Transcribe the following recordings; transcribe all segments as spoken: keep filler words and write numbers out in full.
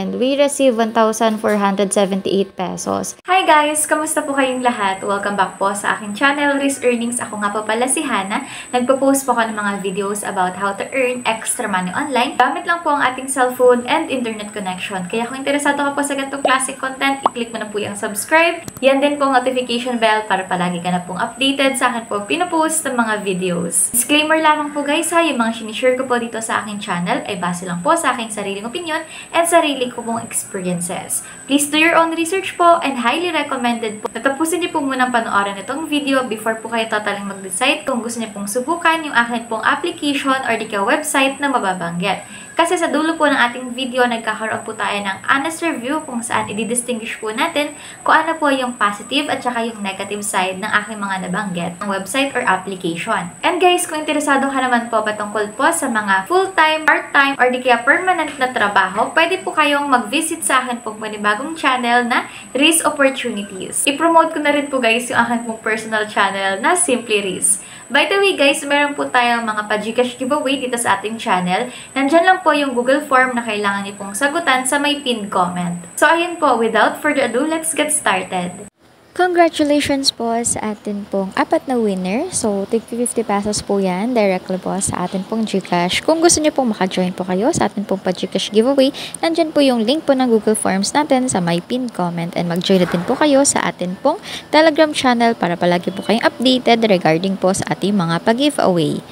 and we receive one thousand four hundred seventy-eight pesos. Hi guys! Kamusta po kayong lahat? Welcome back po sa aking channel, Risk Earnings. Ako nga po pala si Hannah. Nagpo-post po ako ng mga videos about how to earn extra money online. Gamit lang po ang ating cellphone and internet connection. Kaya kung interesado ka po sa ganitong classic content, i-click mo na po yung subscribe. Yan din po ang notification bell para palagi ka na pong updated sa akin po pinopost ng mga videos. Disclaimer lamang po guys ha, yung mga sinishare ko po dito sa aking channel ay base lang po sa aking sariling opinion and sarili ko pong experiences. Please do your own research po and highly recommended po. Natapusin niyo po munang panoorin itong video before po kayo totaling mag-decide kung gusto niyo pong subukan yung akin pong application or di kaya website na mababanggit. Kasi sa dulo po ng ating video, nagkakaroon po tayo ng honest review kung saan i-distinguish po natin kung ano po yung positive at saka yung negative side ng aking mga nabanggit ng website or application. And guys, kung interesado ka naman po patungkol po sa mga full-time, part-time, or di kaya permanent na trabaho, pwede po kayong mag-visit sa akin pong panibagong channel na Risk Opportunities. I-promote ko na rin po guys yung akin pong personal channel na Simply Risk. By the way guys, meron po tayong mga pa-Gcash giveaway dito sa ating channel. Nandyan lang po yung Google form na kailangan niyo pong sagutan sa may pinned comment. So ayun po, without further ado, let's get started. Congratulations po sa atin pong apat na winner. So, tig fifty pesos po yan directly po sa atin pong Gcash. Kung gusto niyo pong maka-join po kayo sa atin pong pa-Gcash giveaway, nandyan po yung link po ng Google Forms natin sa my pinned comment and mag-join natin po kayo sa atin pong Telegram channel para palagi po kayong updated regarding po sa ating mga pag-giveaway.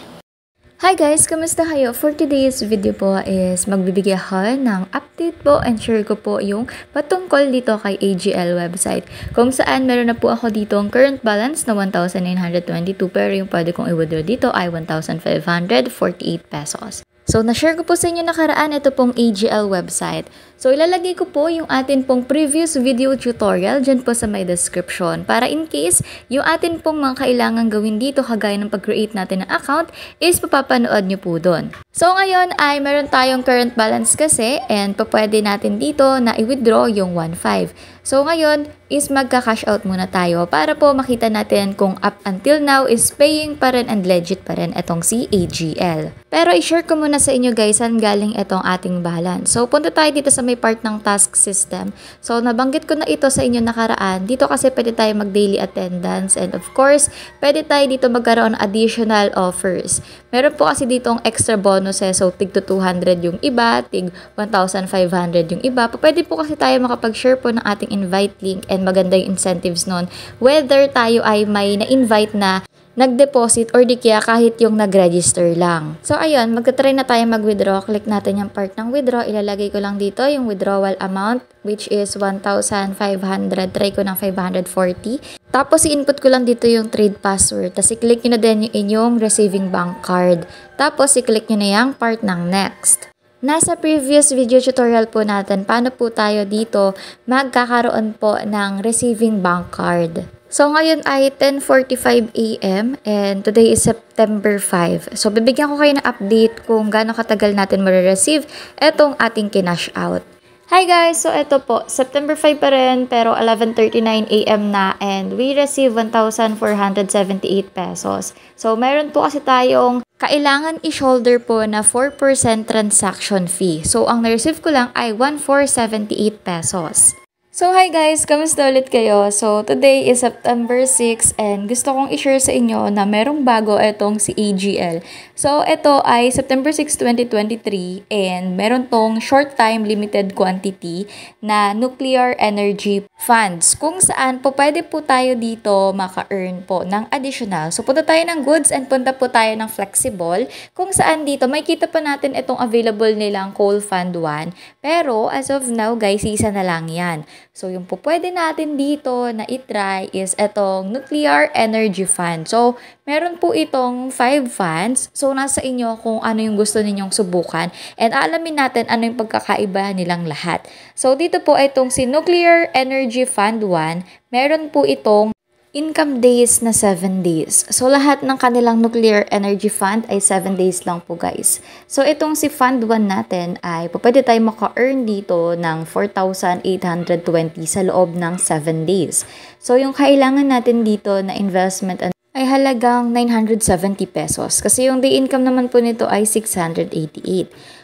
Hi guys! Kamusta kayo? For today's video po is magbibigay ako ng update po and share ko po yung patungkol dito kay A G L website. Kung saan meron na po ako dito ang current balance na one thousand nine hundred twenty-two pero yung pwede kong i-withdraw dito ay one thousand five hundred forty-eight pesos. So, na-share ko po sa inyo nakaraan ito pong A G L website. So, ilalagay ko po yung atin pong previous video tutorial dyan po sa my description. Para in case, yung atin pong mga kailangan gawin dito kagaya ng pag-create natin ng account is papapanood nyo po doon. So, ngayon ay meron tayong current balance kasi and pwede natin dito na i-withdraw yung one thousand five hundred. So, ngayon is magka-cash out muna tayo para po makita natin kung up until now is paying pa rin and legit pa rin itong si A G L. Pero i-share ko muna sa inyo guys saan galing itong ating balance. So, punta tayo dito sa may part ng task system. So, nabanggit ko na ito sa inyo nakaraan. Dito kasi pwede tayo mag-daily attendance and of course, pwede tayo dito magkaroon additional offers. Meron po kasi dito ang extra bonuses. So, tig to two hundred yung iba, tig one thousand five hundred yung iba. Pwede po kasi tayo makapag-share po ng ating invite link and maganda yung incentives nun. Whether tayo ay may na-invite na nag-deposit or di kaya kahit yung nag-register lang. So, ayun, magta-try na tayo mag-withdraw. Click natin yung part ng withdraw. Ilalagay ko lang dito yung withdrawal amount which is one thousand five hundred. Try ko ng five hundred forty. Tapos, i-input ko lang dito yung trade password. Tapos, i-click nyo na din yung inyong receiving bank card. Tapos, i-click nyo na yung part ng next. Nasa previous video tutorial po natin, paano po tayo dito magkakaroon po ng receiving bank card. So, ngayon ay ten forty-five a m and today is September fifth. So, bibigyan ko kayo ng update kung gaano katagal natin marireceive etong ating kinash out. Hi guys! So, ito po, September fifth pa rin pero eleven thirty-nine a m na and we receive one thousand four hundred seventy-eight pesos. So, meron po kasi tayong kailangan i-shoulder po na four percent transaction fee. So, ang na-receive ko lang ay one thousand four hundred seventy-eight pesos. So, hi guys! Kamusta ulit kayo? So, today is September sixth and gusto kong i-share sa inyo na merong bago itong si A G L. So, ito ay September sixth, twenty twenty-three and meron tong short time limited quantity na nuclear energy funds kung saan po pwede po tayo dito maka-earn po ng additional. So, punta tayo ng goods and punta po tayo ng flexible kung saan dito may kita pa natin itong available nilang coal fund one. Pero, as of now guys, isa na lang yan. So, yung po pwede natin dito na itry is itong Nuclear Energy Fund. So, meron po itong five funds. So, nasa inyo kung ano yung gusto ninyong subukan. And alamin natin ano yung pagkakaiba nilang lahat. So, dito po itong si Nuclear Energy Fund one. Meron po itong income days na seven days. So, lahat ng kanilang nuclear energy fund ay seven days lang po guys. So, itong si fund one natin ay pwede tayo maka-earn dito ng four thousand eight hundred twenty sa loob ng seven days. So, yung kailangan natin dito na investment ay halagang nine hundred seventy pesos. Kasi yung day income naman po nito ay six hundred eighty-eight.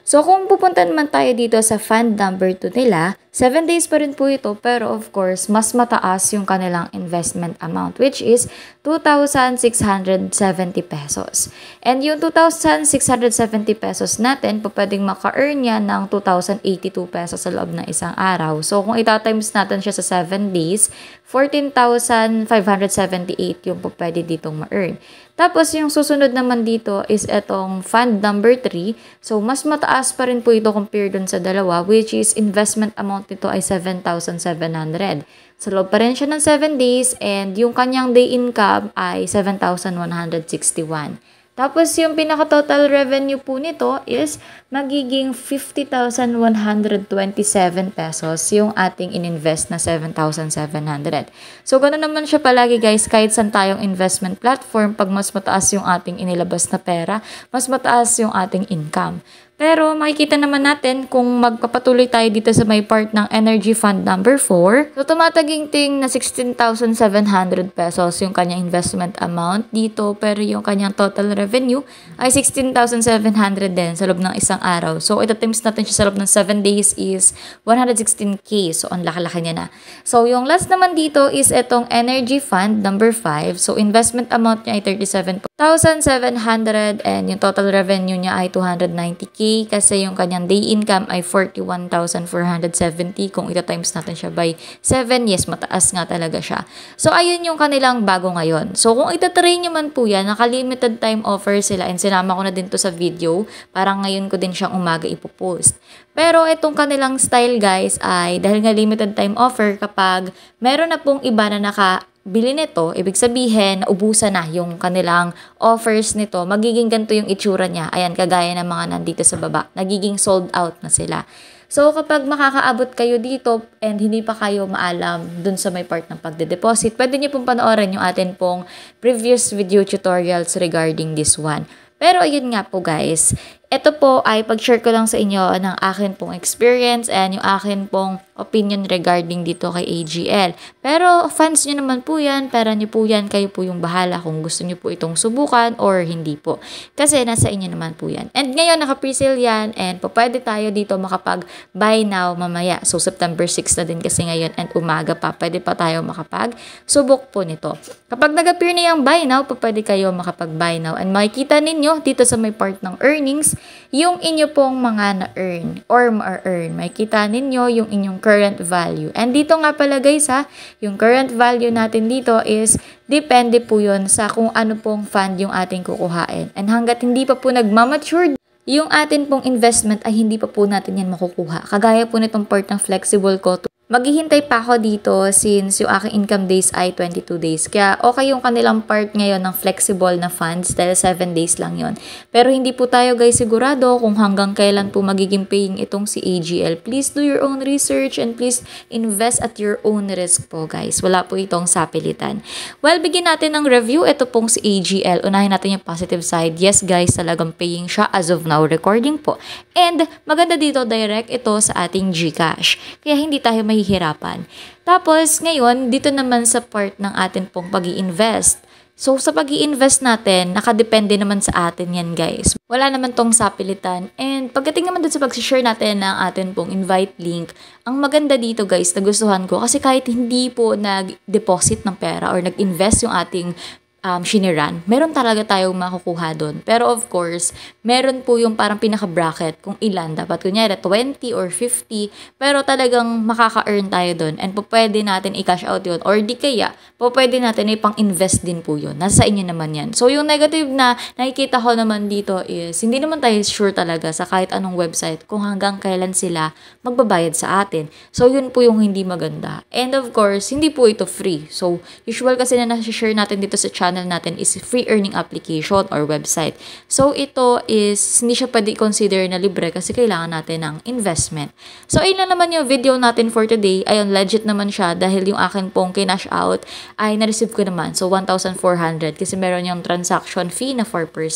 So kung pupunta naman tayo dito sa fund number two nila, seven days pa rin po ito, pero of course, mas mataas yung kanilang investment amount, which is two thousand six hundred seventy pesos. And yung two thousand six hundred seventy pesos natin, po pwedeng maka-earn yan ng two thousand eighty-two pesos sa loob ng isang araw. So kung ita-times natin siya sa seven days, fourteen thousand five hundred seventy-eight yung po pwede ditong ma-earn. Tapos yung susunod naman dito is etong fund number three. So mas mataas pa rin po ito compare dun sa dalawa, which is investment amount nito ay seven thousand seven hundred. Sa loob pa rin siya ng seven days and yung kanyang day income ay seven thousand one hundred sixty-one. Tapos yung pinaka-total revenue po nito is magiging fifty thousand one hundred twenty-seven pesos yung ating ininvest na seven thousand seven hundred. So, ganoon naman siya palagi guys, kahit saan tayong investment platform, pag mas mataas yung ating inilabas na pera, mas mataas yung ating income. Pero makikita naman natin kung magpapatuloy tayo dito sa may part ng Energy Fund number four. So tumataginting na sixteen thousand seven hundred pesos yung kanyang investment amount dito, pero yung kanyang total revenue ay sixteen thousand seven hundred din sa loob ng isang araw. So ita-times natin siya sa loob ng seven days is one hundred sixteen K. So ang laki-laki niya na. So yung last naman dito is itong Energy Fund number five. So investment amount niya ay thirty-seven thousand seven hundred and yung total revenue niya ay two hundred ninety K. Kasi yung kanyang day income ay forty-one thousand four hundred seventy. Kung ita-times natin siya by seven, yes, mataas nga talaga siya. So, ayun yung kanilang bago ngayon. So, kung ita-try nyo man po yan, naka-limited time offer sila and sinama ko na din to sa video. Parang ngayon ko din siyang umaga ipopost. Pero itong kanilang style guys ay dahil nga limited time offer, kapag meron na pong iba na naka bili nito, ibig sabihin, naubusan na yung kanilang offers nito, magiging ganito yung itsura niya. Ayan, kagaya ng mga nandito sa baba. Nagiging sold out na sila. So, kapag makakaabot kayo dito and hindi pa kayo maalam dun sa may part ng pagde-deposit, pwede nyo pong panoorin yung atin pong previous video tutorials regarding this one. Pero, ayun nga po guys, ito po ay pag-share ko lang sa inyo ng akin pong experience and yung akin pong opinion regarding dito kay A G L. Pero fans nyo naman po yan, pera nyo po yan, kayo po yung bahala kung gusto nyo po itong subukan or hindi po. Kasi nasa inyo naman po yan. And ngayon naka-presale yan and po pwede tayo dito makapag-buy now mamaya. So September sixth na din kasi ngayon and umaga pa, pwede pa tayo makapag-subok po nito. Kapag nag-appear na yung buy now, po pwede kayo makapag-buy now. And makikita ninyo dito sa may part ng earnings, yung inyo pong mga na-earn or ma-earn. Makikita ninyo yung inyong current value. And dito nga pala guys ha, yung current value natin dito is depende po yun sa kung ano pong fund yung ating kukuhain. And hanggat hindi pa po nagmamature yung atin pong investment ay hindi pa po natin yan makukuha. Kagaya po nitong part ng flexible ko. Maghihintay pa ako dito since yung aking income days ay twenty-two days. Kaya okay yung kanilang part ngayon ng flexible na funds dahil seven days lang yon. Pero hindi po tayo guys sigurado kung hanggang kailan po magiging paying itong si A G L. Please do your own research and please invest at your own risk po guys. Wala po itong sapilitan. Well, bigyan natin ng review. Ito pong si A G L. Unahin natin yung positive side. Yes guys, talagang paying siya as of now recording po. And maganda dito direct ito sa ating GCash. Kaya hindi tayo may mahihirapan. Tapos, ngayon, dito naman sa part ng atin pong pag-i-invest. So, sa pag-i-invest natin, nakadepende naman sa atin yan, guys. Wala naman tong sapilitan. And pagdating naman dun sa pag-share natin ng atin pong invite link, ang maganda dito, guys, nagustuhan ko. Kasi kahit hindi po nag-deposit ng pera or nag-invest yung ating Um, shiniran, meron talaga tayong makukuha doon. Pero of course, meron po yung parang pinaka-bracket kung ilan. Dapat kunyari twenty or fifty, pero talagang makaka-earn tayo doon. And po pwede natin i-cash out yun. Or di kaya, po pwede natin ipang-invest din po yun. Nasa inyo naman yan. So yung negative na nakikita ko naman dito is, hindi naman tayo sure talaga sa kahit anong website kung hanggang kailan sila magbabayad sa atin. So yun po yung hindi maganda. And of course, hindi po ito free. So usual kasi na nasi-share natin dito sa channel natin is free earning application or website. So, ito is, hindi siya pwede consider na libre kasi kailangan natin ng investment. So, ayun lang naman yung video natin for today. Ayun, legit naman siya dahil yung akin pong kinash out ay na-receive ko naman. So, one thousand four hundred kasi meron yung transaction fee na four percent.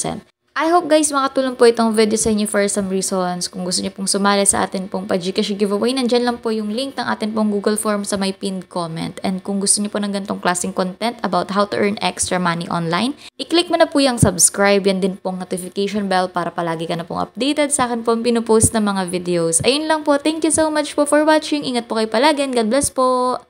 I hope guys makatulong po itong video sa inyo for some reasons. Kung gusto niyo pong sumali sa atin pong pa-Gcash giveaway, nandyan lang po yung link ng atin pong Google Form sa may pinned comment. And kung gusto niyo po ng ganitong klaseng content about how to earn extra money online, i-click mo na po yung subscribe, yan din pong notification bell para palagi ka na pong updated sa akin pong pinupost ng mga videos. Ayun lang po, thank you so much po for watching. Ingat po kayo palagi and God bless po!